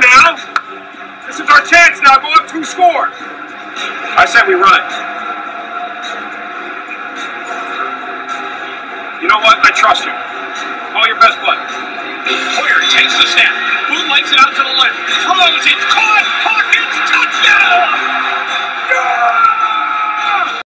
now. This is our chance now. Go up 2 scores. I said we run it. You know what? I trust you. Call your best play. Hoyer takes the snap. Moonlights it out to the left. Throws it.